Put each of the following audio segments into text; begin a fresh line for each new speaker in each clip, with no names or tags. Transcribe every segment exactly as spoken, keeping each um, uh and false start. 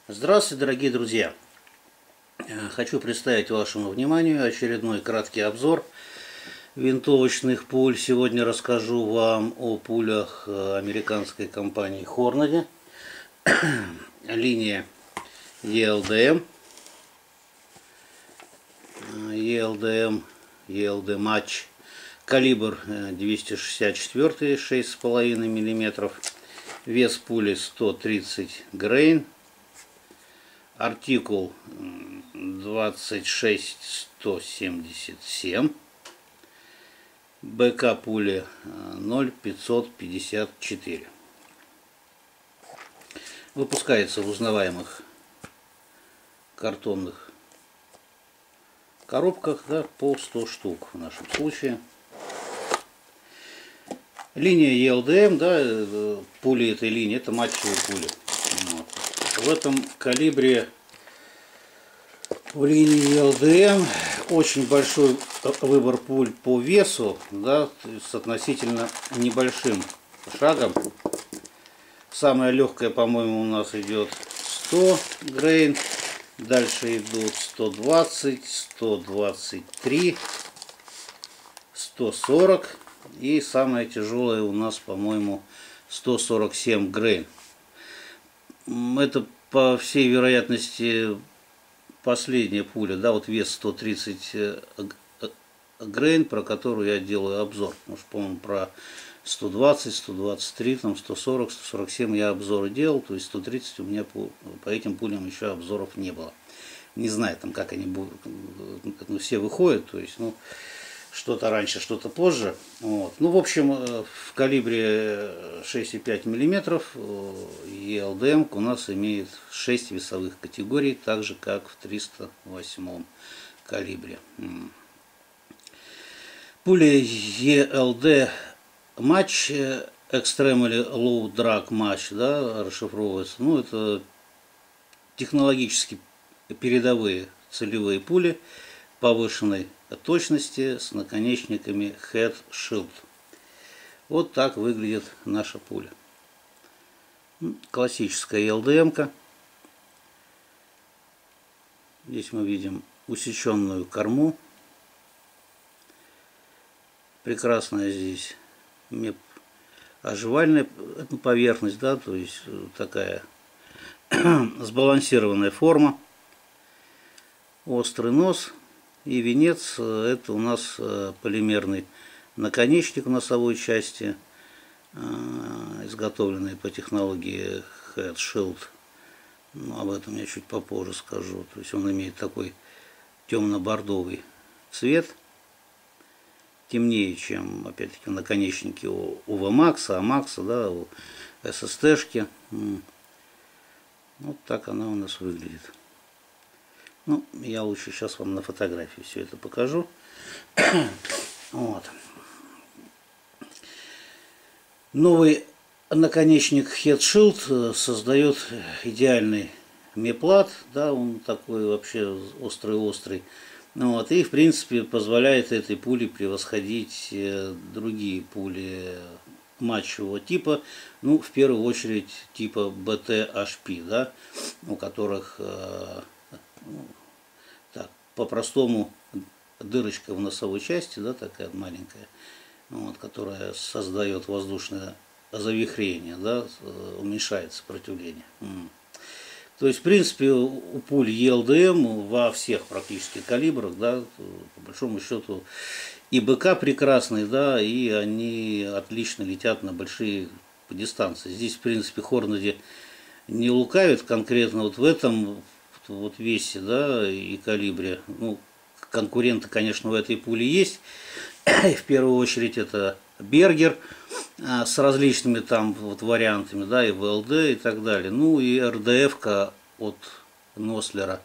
Здравствуйте, дорогие друзья! Хочу представить вашему вниманию очередной краткий обзор винтовочных пуль. Сегодня расскажу вам о пулях американской компании Hornady, линия и эл дэ эм, и эл дэ эм, и эл дэ Match, калибр двести шестьдесят четыре, шесть с половиной миллиметров, вес пули сто тридцать грейн, артикул двадцать шесть сто семьдесят семь, бэ ка пули ноль пятьсот пятьдесят четыре. Выпускается в узнаваемых картонных коробках, да, по сто штук в нашем случае. Линия и эл дэ эм, да, пули этой линии, это матчевые пули. Вот. В этом калибре в линии и эл дэ эм очень большой выбор пуль по весу, да, с относительно небольшим шагом. Самая легкая, по-моему, у нас идет сто грейн, дальше идут сто двадцать, сто двадцать три, сто сорок и самая тяжелая у нас, по-моему, сто сорок семь грейн. Это, по всей вероятности, последняя пуля, да, вот вес сто тридцать грейн, про которую я делаю обзор. Потому что, по-моему, про сто двадцать, сто двадцать три, там, сто сорок, сто сорок семь я обзоры делал, то есть сто тридцать у меня по, по этим пулям еще обзоров не было. Не знаю, там, как они будут, ну, все выходят, то есть, ну, что-то раньше, что-то позже. Вот. Ну, в общем, в калибре шесть и пять миллиметров и эл дэ эм у нас имеет шесть весовых категорий, так же, как в триста восьмом калибре. Пуля и эл дэ Match, Extremely Low Drag Match, да, расшифровывается. Ну, это технологически передовые целевые пули повышенной точности с наконечниками Head Shield. Вот так выглядит наша пуля. Классическая эл дэ эм-ка. Здесь мы видим усеченную корму. Прекрасная здесь оживальная поверхность, да, то есть такая сбалансированная форма. Острый нос. И венец, это у нас полимерный наконечник в носовой части, изготовленный по технологии Head Shield. Ну, об этом я чуть попозже скажу. То есть он имеет такой темно-бордовый цвет, темнее, чем, опять-таки, наконечники у ви макс, а макс, да, у эс эс тэ-шки. Вот так она у нас выглядит. Ну, я лучше сейчас вам на фотографии все это покажу. Вот. Новый наконечник Head Shield создает идеальный меплат, да, он такой вообще острый-острый. Вот, и, в принципе, позволяет этой пуле превосходить другие пули матчевого типа, ну, в первую очередь, типа бэ тэ эйч пи, да, у которых, так, по-простому, дырочка в носовой части, да, такая маленькая, вот, которая создает воздушное завихрение, да, уменьшает сопротивление. То есть, в принципе, у пуль и эл дэ эм во всех практически калибрах, да, по большому счету, и бэ ка прекрасный, да, и они отлично летят на большие дистанции. Здесь, в принципе, Hornady не лукавит конкретно вот в этом вот весе, да, и калибре. Ну, конкуренты, конечно, в этой пуле есть. И в первую очередь это Berger с различными там вот вариантами, да, и ви эл ди и так далее. Ну и эр дэ эф-ка от Нослера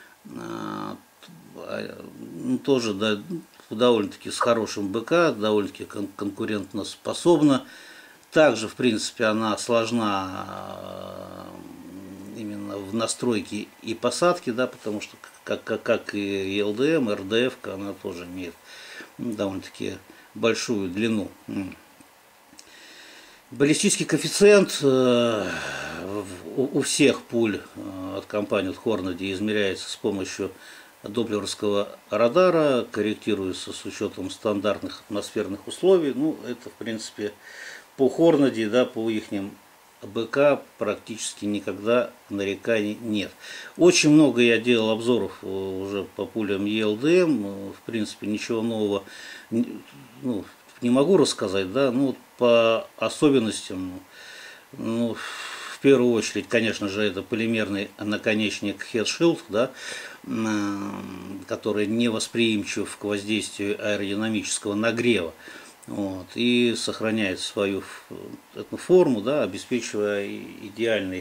ну, тоже, да, довольно-таки с хорошим бэ ка, довольно-таки кон конкурентно способна. Также, в принципе, она сложна именно в настройке и посадке, да, потому что как, как, как и эл дэ эм, эр дэ эф-ка, она тоже имеет довольно-таки большую длину. Баллистический коэффициент у всех пуль от компании Hornady измеряется с помощью доплеровского радара, корректируется с учетом стандартных атмосферных условий. Ну, это, в принципе, по Hornady, да, по ихним БК практически никогда нареканий нет. Очень много я делал обзоров уже по пулям и эл дэ эм. В принципе, ничего нового ну, не могу рассказать, да, ну, по особенностям, ну, в первую очередь, конечно же, это полимерный наконечник Head Shield, да, который не восприимчив к воздействию аэродинамического нагрева. Вот, и сохраняет свою эту форму, да, обеспечивая идеальный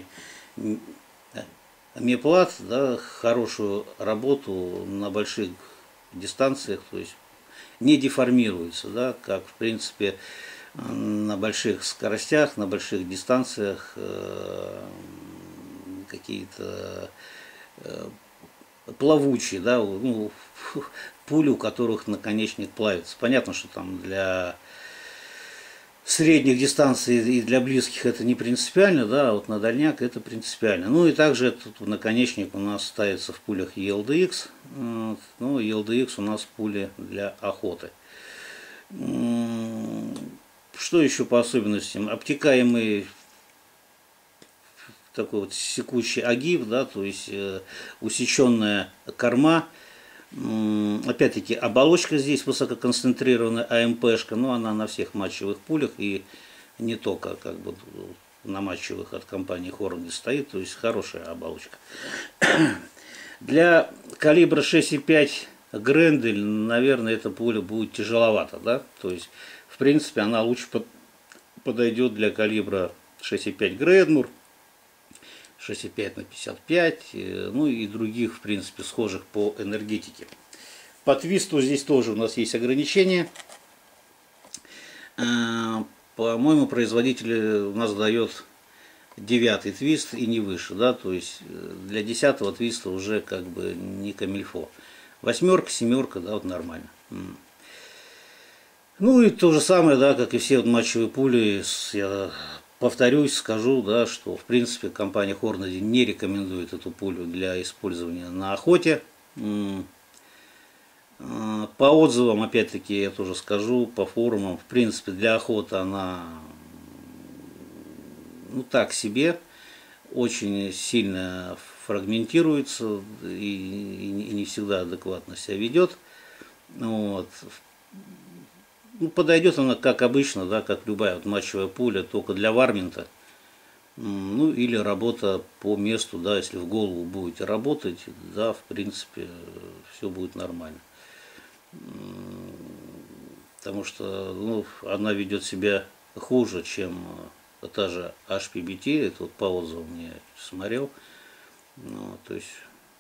меплат, да, хорошую работу на больших дистанциях, то есть не деформируется, да, как в принципе на больших скоростях, на больших дистанциях э, какие-то э, плавучие, да, ну, пули, у которых наконечник плавится. Понятно, что там для средних дистанций и для близких это не принципиально, да, а вот на дальняк это принципиально. Ну и также этот наконечник у нас ставится в пулях и эл дэ икс. Вот. Ну, и эл дэ икс у нас пули для охоты. Что еще по особенностям? Обтекаемый такой вот секущий огиб, да, то есть э, усеченная корма. Опять-таки, оболочка здесь высококонцентрированная а эм пэ-шка, но она на всех матчевых пулях и не только как бы на матчевых от компании Hornady стоит, то есть хорошая оболочка. Для калибра шесть и пять Грендель, наверное, эта пуля будет тяжеловата, да, то есть, в принципе, она лучше подойдет для калибра шесть и пять Гредмур, шесть и пять на пятьдесят пять, ну и других, в принципе, схожих по энергетике. По твисту здесь тоже у нас есть ограничения. По-моему, производитель у нас дает девятый твист и не выше, да, то есть для десятого твиста уже как бы не камильфо. Восьмерка, семерка, да, вот нормально. Ну и то же самое, да, как и все вот матчевые пули, я повторюсь, скажу, да, что в принципе компания Hornady не рекомендует эту пулю для использования на охоте. По отзывам, опять-таки, я тоже скажу, по форумам, в принципе, для охоты она, ну, так себе, очень сильно фрагментируется и, и не всегда адекватно себя ведет. Вот. Ну, подойдет она, как обычно, да, как любая вот матчевая пуля, только для варминта. Ну, или работа по месту, да, если в голову будете работать, да, в принципе, все будет нормально. Потому что, ну, она ведет себя хуже, чем та же эйч пи би ти, это вот по отзывам я смотрел. Ну, то есть,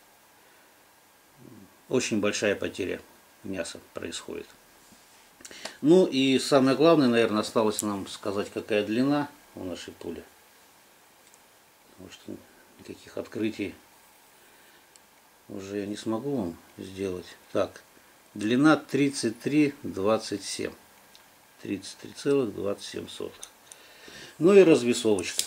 очень большая потеря мяса происходит. Ну и самое главное, наверное, осталось нам сказать, какая длина у нашей пули. Потому что никаких открытий уже я не смогу вам сделать. Так, длина тридцать три двадцать семь. тридцать три целых двадцать семь сотых. Ну и развесовочка.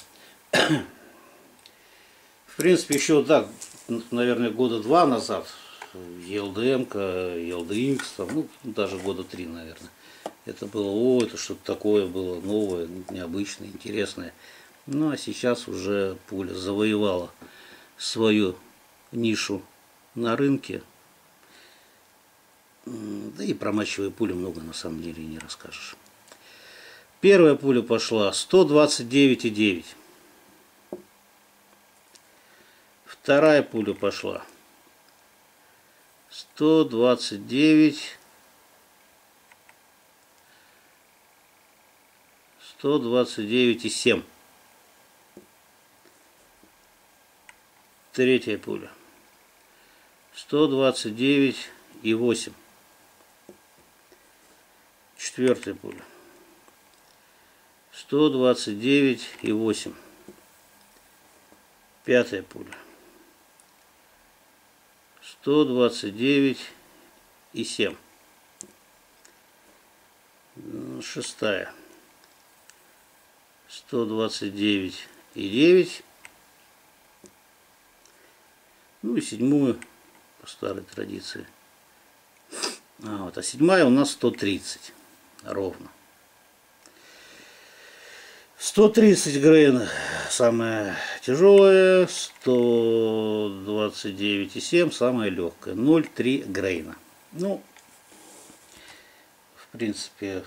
В принципе, еще, да, наверное, года два назад и эл дэ эм, и эл дэ икс, там, ну, даже года три, наверное. Это было, о, это что-то такое было новое, необычное, интересное. Ну, а сейчас уже пуля завоевала свою нишу на рынке. Да и про матчевые пули много на самом деле не расскажешь. Первая пуля пошла сто двадцать девять и девять. Вторая пуля пошла сто двадцать девять, сто двадцать девять и семь. Третья пуля сто двадцать девять и восемь. Четвертая пуля сто двадцать девять и восемь. Пятая пуля сто двадцать девять и семь. Шестая сто двадцать девять и девять. Ну и седьмую по старой традиции. А, вот, а седьмая у нас сто тридцать ровно. сто тридцать грейн самая тяжелая, сто двадцать девять и семь самая легкая, ноль целых три грейна. Ну, в принципе,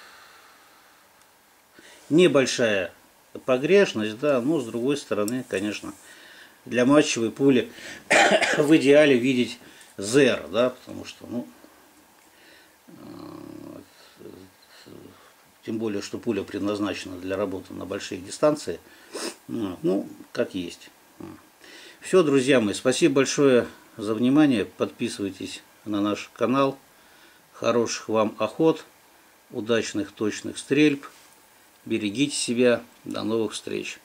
небольшая погрешность, да, но с другой стороны, конечно, для матчевой пули в идеале видеть зеро, да, потому что, ну, тем более, что пуля предназначена для работы на большие дистанции. Ну, как есть. Все, друзья мои, спасибо большое за внимание. Подписывайтесь на наш канал. Хороших вам охот, удачных точных стрельб. Берегите себя. До новых встреч.